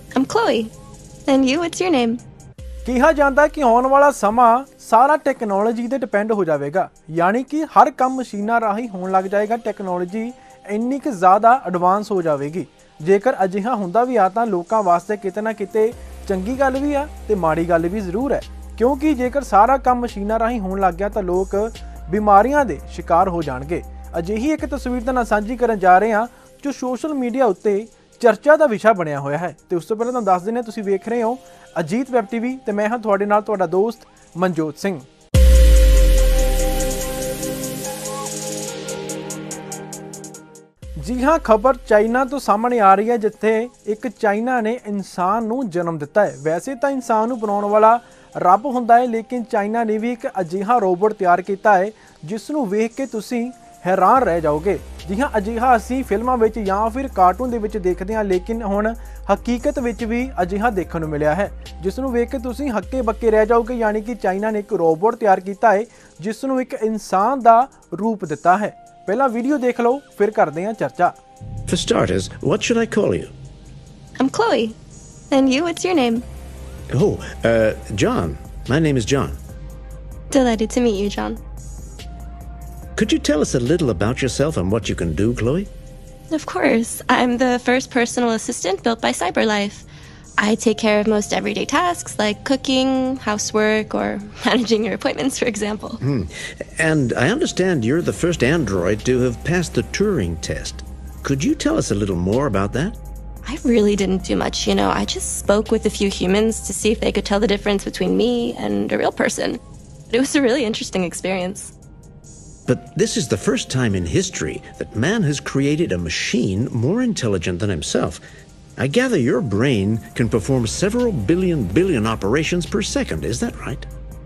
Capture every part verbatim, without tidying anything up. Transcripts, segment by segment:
I'm Chloe. And you, what's your name? ਕਿਹਾ ਜਾਂਦਾ ਕਿ ਆਉਣ ਵਾਲਾ ਸਮਾਂ ਸਾਰਾ ਟੈਕਨੋਲੋਜੀ ਤੇ ਡਿਪੈਂਡ ਹੋ ਜਾਵੇਗਾ, ਯਾਨੀ ਕਿ ਹਰ ਕੰਮ ਮਸ਼ੀਨਾਂ ਰਾਹੀਂ ਹੋਣ ਲੱਗ ਜਾਏਗਾ। ਟੈਕਨੋਲੋਜੀ ਇੰਨੀ ਕਿ ਜ਼ਿਆਦਾ ਐਡਵਾਂਸ ਹੋ ਜਾਵੇਗੀ। ਜੇਕਰ ਅਜਿਹਾ ਹੁੰਦਾ ਵੀ ਆ ਤਾਂ ਲੋਕਾਂ ਵਾਸਤੇ ਕਿਤੇ ਨਾ ਕਿਤੇ ਚੰਗੀ ਗੱਲ ਵੀ ਆ ਤੇ ਮਾੜੀ ਗੱਲ ਵੀ ਜ਼ਰੂਰ ਹੈ, ਕਿਉਂਕਿ ਜੇਕਰ ਸਾਰਾ ਕੰਮ ਮਸ਼ੀਨਾਂ ਰਾਹੀਂ ਹੋਣ ਲੱਗ ਗਿਆ ਤਾਂ ਲੋਕ ਬਿਮਾਰੀਆਂ ਦੇ ਸ਼ਿਕਾਰ ਹੋ ਜਾਣਗੇ। ਅਜਿਹੀ ਇੱਕ ਤਸਵੀਰ ਤਾਂ ਨਾਲ ਸਾਂਝੀ ਕਰਨ ਜਾ ਰਹੇ ਹਾਂ ਜੋ ਸੋਸ਼ਲ ਮੀਡੀਆ ਉੱਤੇ ਚਰਚਾ ਦਾ ਵਿਸ਼ਾ ਬਣਿਆ ਹੋਇਆ ਹੈ। ਤੇ ਉਸ ਤੋਂ ਪਹਿਲਾਂ ਤੁਹਾਨੂੰ ਦੱਸ ਦਿੰਦੇ, ਤੁਸੀਂ ਵੇਖ ਰਹੇ ਹੋ ਅਜੀਤ ਵੈਬ ਟੀਵੀ ਤੇ ਮੈਂ ਹਾਂ ਤੁਹਾਡੇ ਨਾਲ ਤੁਹਾਡਾ ਦੋਸਤ ਮਨਜੋਤ ਸਿੰਘ। जी हाँ, खबर चाइना तो सामने आ रही है जिथे एक चाइना ने इंसान नूं जन्म दिता है। वैसे तो इंसान नूं बनाउण वाला रब हुंदा है, लेकिन चाइना ने भी एक अजिहा रोबोट तैयार किया है जिस नूं वेख के तुसीं हैरान रह जाओगे। जी हाँ, अजिहा असीं फिल्मां विच या फिर कार्टून दे विच देखदे हां, लेकिन हुण हकीकत विच भी अजिहा देखण नूं मिलिया है जिस नूं वेख के तुसीं हक्के बक्के रह जाओगे। यानी कि चाइना ने एक रोबोट तैयार किया है जिस नूं एक इंसान दा रूप दिता है। पहला वीडियो देख लो, फिर करते हैं चर्चा। For starters, what should I call you? I'm Chloe. And you, what's your name? Oh, uh, John. My name is John. Delighted to meet you, John. Could you tell us a little about yourself and what you can do, Chloe? Of course. I'm the first personal assistant built by CyberLife. I take care of most everyday tasks like cooking, housework, or managing your appointments, for example. Hmm. And I understand you're the first android to have passed the Turing test. Could you tell us a little more about that? I really didn't do much, you know. I just spoke with a few humans to see if they could tell the difference between me and a real person. It was a really interesting experience. But this is the first time in history that man has created a machine more intelligent than himself. I gather your brain can perform several billion billion operations per second, is that right?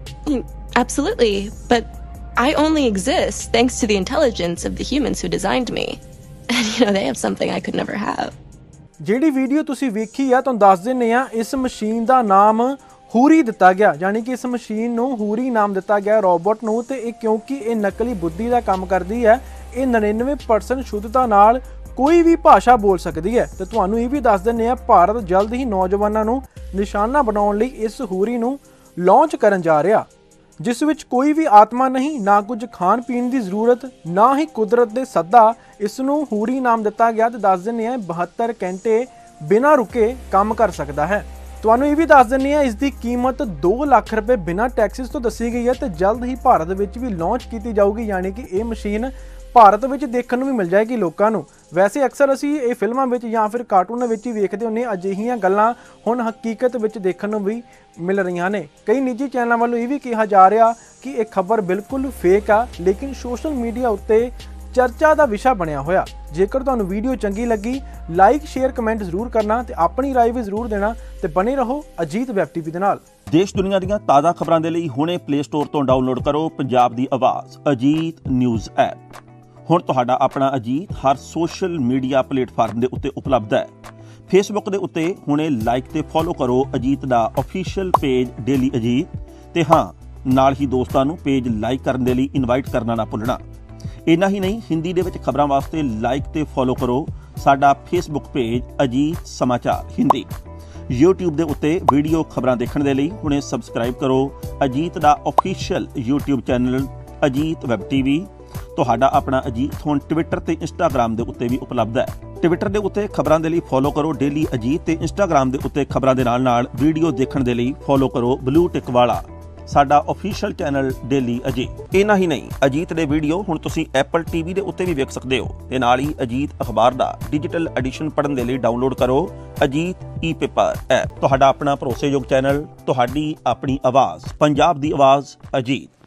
Absolutely, but I only exist thanks to the intelligence of the humans who designed me. And you know, they have something I could never have. ਜਿਹੜੀ video ਤੁਸੀਂ ਵੇਖੀ ਆ ਤੁਹਾਨੂੰ ਦੱਸ ਦਿੰਨੇ ਆ, ਇਸ machine ਦਾ ਨਾਮ ਹੂਰੀ ਦਿੱਤਾ ਗਿਆ। ਯਾਨੀ ਕਿ ਇਸ ਮਸ਼ੀਨ ਨੂੰ ਹੂਰੀ ਨਾਮ ਦਿੱਤਾ ਗਿਆ ਰੋਬੋਟ ਨੂੰ। ਤੇ ਇਹ ਕਿਉਂਕਿ ਇਹ ਨਕਲੀ ਬੁੱਧੀ ਦਾ ਕੰਮ ਕਰਦੀ ਹੈ, ਇਹ ਨੜਿਨਵੇਂ ਪਰਸੈਂਟ ਸ਼ੁੱਧਤਾ ਨਾਲ ਕੋਈ ਵੀ ਭਾਸ਼ਾ ਬੋਲ ਸਕਦੀ ਹੈ। ਤੇ ਤੁਹਾਨੂੰ ਇਹ ਵੀ ਦੱਸ ਦਿੰਨੇ ਆ, ਭਾਰਤ ਜਲਦ ਹੀ ਨੌਜਵਾਨਾਂ ਨੂੰ ਨਿਸ਼ਾਨਾ ਬਣਾਉਣ ਲਈ ਇਸ ਹੂਰੀ ਨੂੰ ਲਾਂਚ ਕਰਨ ਜਾ ਰਿਹਾ, ਜਿਸ ਵਿੱਚ ਕੋਈ ਵੀ ਆਤਮਾ ਨਹੀਂ, ਨਾ ਕੁਝ ਖਾਣ ਪੀਣ ਦੀ ਜ਼ਰੂਰਤ, ਨਾ ਹੀ ਕੁਦਰਤ ਦੇ ਸੱਦਾ। ਇਸ ਨੂੰ ਹੂਰੀ ਨਾਮ ਦਿੱਤਾ ਗਿਆ ਤੇ ਦੱਸ ਦਿੰਨੇ ਆ ਬਹੱਤਰ ਘੰਟੇ ਬਿਨਾਂ ਰੁਕੇ ਕੰਮ ਕਰ ਸਕਦਾ ਹੈ। ਤੁਹਾਨੂੰ ਇਹ ਵੀ ਦੱਸ ਦਿੰਨੀ ਆ, ਇਸ ਦੀ ਕੀਮਤ ਦੋ ਲੱਖ ਰੁਪਏ ਬਿਨਾਂ ਟੈਕਸਿਸ ਤੋਂ ਦੱਸੀ ਗਈ ਹੈ ਤੇ ਜਲਦ ਹੀ ਭਾਰਤ ਵਿੱਚ ਵੀ ਲਾਂਚ ਕੀਤੀ ਜਾਊਗੀ। ਯਾਨੀ ਕਿ ਇਹ ਮਸ਼ੀਨ ਭਾਰਤ ਵਿੱਚ ਦੇਖਣ ਨੂੰ ਵੀ ਮਿਲ ਜਾਏਗੀ ਲੋਕਾਂ ਨੂੰ। ਵੈਸੇ ਅਕਸਰ ਅਸੀਂ ਇਹ ਫਿਲਮਾਂ ਵਿੱਚ ਜਾਂ ਫਿਰ ਕਾਰਟੂਨਾਂ ਵਿੱਚ ਹੀ ਵੇਖਦੇ ਹੁੰਦੇ, ਅਜਿਹੀਆਂ ਗੱਲਾਂ ਹੁਣ ਹਕੀਕਤ ਵਿੱਚ ਦੇਖਣ ਨੂੰ ਵੀ ਮਿਲ ਰਹੀਆਂ ਨੇ। ਕਈ ਨਿੱਜੀ ਚੈਨਲਾਂ ਵੱਲੋਂ ਇਹ ਵੀ ਕਿਹਾ ਜਾ ਰਿਹਾ ਕਿ ਇਹ ਖਬਰ ਬਿਲਕੁਲ ਫੇਕ ਆ, ਲੇਕਿਨ ਸੋਸ਼ਲ ਮੀਡੀਆ ਉੱਤੇ ਚਰਚਾ ਦਾ ਵਿਸ਼ਾ ਬਣਿਆ ਹੋਇਆ। ਜੇਕਰ ਤੁਹਾਨੂੰ ਵੀਡੀਓ ਚੰਗੀ ਲੱਗੀ, ਲਾਈਕ ਸ਼ੇਅਰ ਕਮੈਂਟ ਜ਼ਰੂਰ ਕਰਨਾ ਤੇ ਆਪਣੀ ਰਾਏ ਵੀ ਜ਼ਰੂਰ ਦੇਣਾ ਤੇ ਬਣੇ ਰਹੋ ਅਜੀਤ ਵੈਬ ਟੀਵੀ ਦੇ ਨਾਲ। ਦੇਸ਼ ਦੁਨੀਆ ਦੀਆਂ ਤਾਜ਼ਾ ਖਬਰਾਂ ਦੇ ਲਈ ਹੁਣੇ ਪਲੇ ਸਟੋਰ ਤੋਂ ਡਾਊਨਲੋਡ ਕਰੋ ਪੰਜਾਬ ਦੀ ਆਵਾਜ਼ ਅਜੀਤ ਨਿਊਜ਼ ਐਪ। ਹੁਣ ਤੁਹਾਡਾ ਆਪਣਾ ਅਜੀਤ ਹਰ ਸੋਸ਼ਲ ਮੀਡੀਆ ਪਲੇਟਫਾਰਮ ਦੇ ਉੱਤੇ ਉਪਲਬਧ ਹੈ। ਫੇਸਬੁੱਕ ਦੇ ਉੱਤੇ ਹੁਣੇ ਲਾਈਕ ਤੇ ਫੋਲੋ ਕਰੋ ਅਜੀਤ ਦਾ ਅਫੀਸ਼ੀਅਲ ਪੇਜ ਡੇਲੀ ਅਜੀਤ, ਤੇ ਹਾਂ ਨਾਲ ਹੀ ਦੋਸਤਾਂ ਨੂੰ ਪੇਜ ਲਾਈਕ ਕਰਨ ਦੇ ਲਈ ਇਨਵਾਈਟ ਕਰਨਾ ਨਾ ਭੁੱਲਣਾ। ਇੰਨਾ ਹੀ ਨਹੀਂ, ਹਿੰਦੀ ਦੇ ਵਿੱਚ ਖਬਰਾਂ ਵਾਸਤੇ ਲਾਈਕ ਤੇ ਫੋਲੋ ਕਰੋ ਸਾਡਾ ਫੇਸਬੁੱਕ ਪੇਜ ਅਜੀਤ ਸਮਾਚਾਰ ਹਿੰਦੀ। YouTube ਦੇ ਉੱਤੇ ਵੀਡੀਓ ਖਬਰਾਂ ਦੇਖਣ ਦੇ ਲਈ ਹੁਣੇ ਸਬਸਕ੍ਰਾਈਬ ਕਰੋ ਅਜੀਤ ਦਾ official YouTube channel Ajit web TV. ਤੁਹਾਡਾ ਆਪਣਾ ਅਜੀਤ ਹੁਣ ਟਵਿੱਟਰ ਤੇ ਇੰਸਟਾਗ੍ਰਾਮ ਦੇ ਉੱਤੇ ਵੀ ਉਪਲਬਧ ਹੈ। ਟਵਿੱਟਰ ਦੇ ਉੱਤੇ ਖਬਰਾਂ ਦੇ ਲਈ ਫੋਲੋ ਕਰੋ ਡੇਲੀ ਅਜੀਤ ਤੇ ਇੰਸਟਾਗ੍ਰਾਮ ਦੇ ਉੱਤੇ ਖਬਰਾਂ ਦੇ ਨਾਲ ਨਾਲ ਵੀਡੀਓ ਦੇਖਣ ਦੇ ਲਈ ਫੋਲੋ ਕਰੋ ਬਲੂ ਟਿਕ ਵਾਲਾ ਸਾਡਾ ਅਫੀਸ਼ੀਅਲ ਚੈਨਲ ਡੇਲੀ ਅਜੀਤ। ਇੰਨਾ ਹੀ ਨਹੀਂ, ਅਜੀਤ ਦੇ ਵੀਡੀਓ ਹੁਣ ਤੁਸੀਂ ਐਪਲ ਟੀਵੀ ਦੇ ਉੱਤੇ ਵੀ ਵੇਖ ਸਕਦੇ ਹੋ ਤੇ ਨਾਲ ਹੀ ਅਜੀਤ ਅਖਬਾਰ ਦਾ ਡਿਜੀਟਲ ਐਡੀਸ਼ਨ ਪੜ੍ਹਨ ਦੇ ਲਈ ਡਾਊਨਲੋਡ ਕਰੋ ਅਜੀਤ ਈ ਪੇਪਰ ਐਪ। ਤੁਹਾਡਾ ਆਪਣਾ ਭਰੋਸੇਯੋਗ ਚੈਨਲ, ਤੁਹਾਡੀ ਆਪਣੀ ਆਵਾਜ਼, ਪੰਜਾਬ ਦੀ ਆਵਾਜ਼ ਅਜੀਤ।